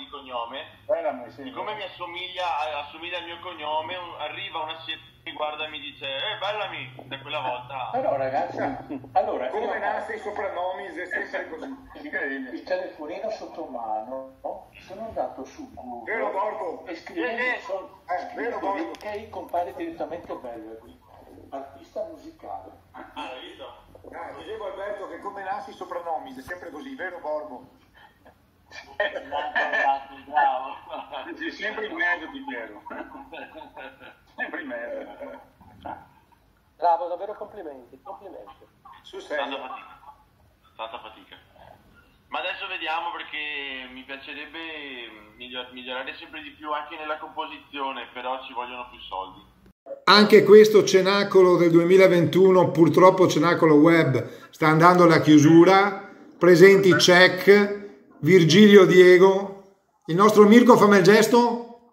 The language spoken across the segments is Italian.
di cognome, Sì. siccome mi assomiglia al mio cognome, arriva una siepe che guarda e mi dice Bellamy, da quella volta. Però ragazzi, allora, come nasce i soprannomi è sempre così. il telefonino sotto mano, sono andato su Google Vero Borgo? e scrivendo vero Borgo? che compare direttamente Bellamy, artista musicale. Hai visto? Dicevo Alberto che come nasce i soprannomi è sempre così, vero Borgo? Bravo. Sei sempre in mezzo, ti chiedo. Sempre in mezzo. Bravo, davvero complimenti. Su serio. Tanta fatica. Ma adesso vediamo, perché mi piacerebbe migliorare sempre di più anche nella composizione, però ci vogliono più soldi. Anche questo cenacolo del 2021, purtroppo cenacolo web, sta andando alla chiusura. Presenti check, Virgilio Diego, il nostro Mirko, fammi il gesto,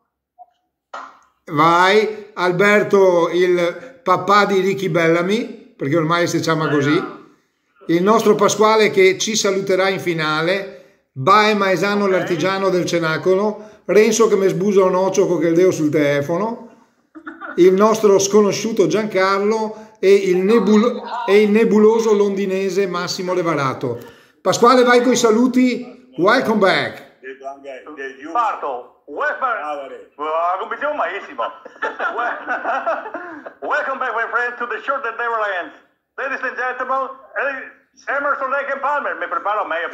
vai, Alberto il papà di Ricky Bellamy, perché ormai si chiama così, il nostro Pasquale che ci saluterà in finale, Bae Maesano l'artigiano del cenacolo, Renzo che mi sbusa un occhio con il deo sul telefono, il nostro sconosciuto Giancarlo e il nebuloso londinese Massimo Levarato. Pasquale, vai con i saluti. Welcome back. Parto. Competiamo malissimo. Welcome back, my friends, to the Short that Never Ends. Ladies and gentlemen, Emerson, Lake and Palmer. Mi preparo meglio.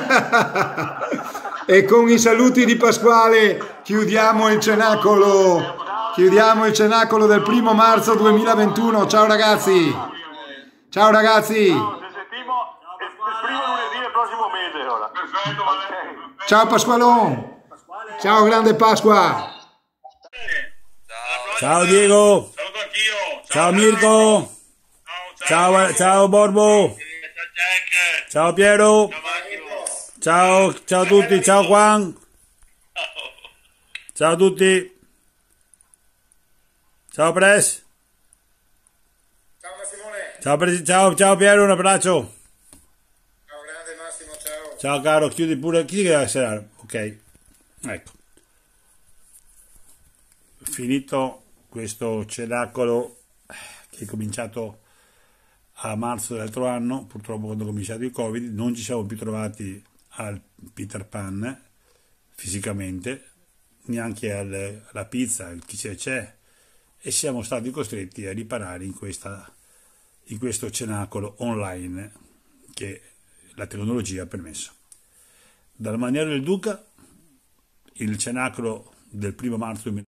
E con i saluti di Pasquale chiudiamo il cenacolo. Chiudiamo il cenacolo del 1° marzo 2021. Ciao ragazzi. Ciao ragazzi. Ci sentiamo il primo lunedì del prossimo mese ora. Perfetto, Ciao Pasqualone. Ciao grande Pasqua. Ciao Diego. Saluto anch'io. Ciao Mirko. Ciao Borbo. Ciao Piero. Ciao a tutti. Ciao Juan. Ciao a tutti. Ciao Pres. Ciao Massimone. Ciao Piero, un abbraccio. Ciao grande Massimo, ciao. Ciao caro, chiudi pure, chi deve essere? Ok, ecco. Finito questo cenacolo che è cominciato a marzo dell'altro anno, purtroppo quando è cominciato il Covid, non ci siamo più trovati al Peter Pan fisicamente, neanche alla pizza, il chi c'è, e siamo stati costretti a riparare in questo cenacolo online che la tecnologia ha permesso. Dal Maniero del Duca, il cenacolo del 1° marzo 2020.